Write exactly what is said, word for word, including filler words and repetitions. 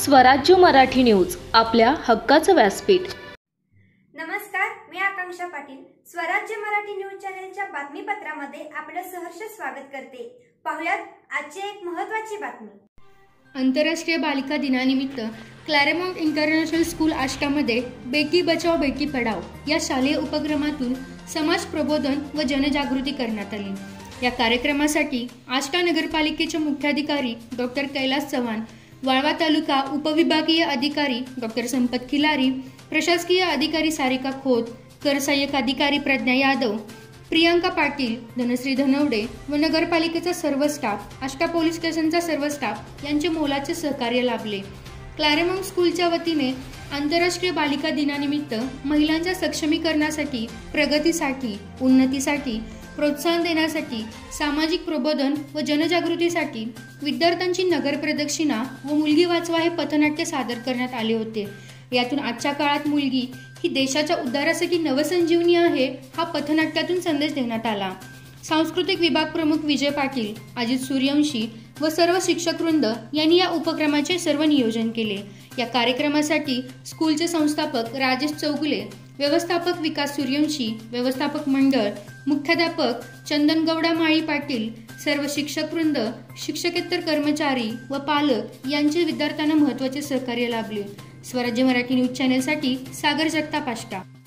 स्वराज्य मराठी न्यूज, आपल्या हक्काचं व्यासपीठ। नमस्कार, मी आकांक्षा पाटील स्वराज्य मराठी न्यूज चॅनलच्या बातमीपत्रामध्ये आपलं सहर्ष स्वागत करते। पाहुयात आजची एक महत्त्वाची बातमी। आंतरराष्ट्रीय बालिका दिनानिमित्त क्लॅरेमॉन्ट इंटरनॅशनल स्कूल आष्टामध्ये बेटी बचाओ बेटी पढाओ या शालेय उपक्रमातून समाज प्रबोधन व जनजागृती करण्यात आली। या कार्यक्रमासाठी आष्टा नगरपालिकेचे मुख्याधिकारी डॉक्टर कैलास चव्हाण, वाळवा तालुका उपविभागीय अधिकारी डॉक्टर संपत खिलारी, प्रशासकीय अधिकारी सारिका खोत, कर सहाय्यक अधिकारी प्रज्ञा यादव, प्रियांका पाटील, धनश्री धनवडे व नगरपालिकेचा सर्व स्टाफ, आष्टा पोलीस स्टेशनचा सर्व स्टाफ यांचे मोलाचे सहकार्य लाभले। क्लॅरेमॉन्ट स्कूलच्या वतीने आंतरराष्ट्रीय बालिका दिनानिमित्त महिलांच्या सक्षमीकरणासाठी, प्रगतीसाठी, उन्नतीसाठी, प्रोत्साहन देण्यासाठी, सामाजिक प्रबोधन व जनजागृतीसाठी विद्यार्थ्यांची नगर प्रदक्षिणा व मुलगी वाचवा हे पथनाट्य सादर करण्यात आले होते। यातून आजच्या काळात मुलगी ही देशाच्या उद्धारासाठी नवसंजीवनी आहे हा पथनाट्यातून संदेश देण्यात आला। सांस्कृतिक विभाग प्रमुख विजय पाटील, अजित सूर्यवंशी व सर्व शिक्षकवृंद यांनी या उपक्रमाचे सर्व नियोजन केले। या कार्यक्रमासाठी स्कूलचे संस्थापक राजेश चौगुले, व्यवस्थापक विकास सूर्यवंशी, व्यवस्थापक मंडळ, मुख्याध्यापक चंदन गौडा माळी पाटील, सर्व शिक्षकवृंद, शिक्षकेतर कर्मचारी व पालक यांचे विद्यार्थ्यांना महत्त्वाचे सहकार्य लाभले। स्वराज्य मराठी न्यूज चॅनलसाठी सागर जगताप, आष्टा।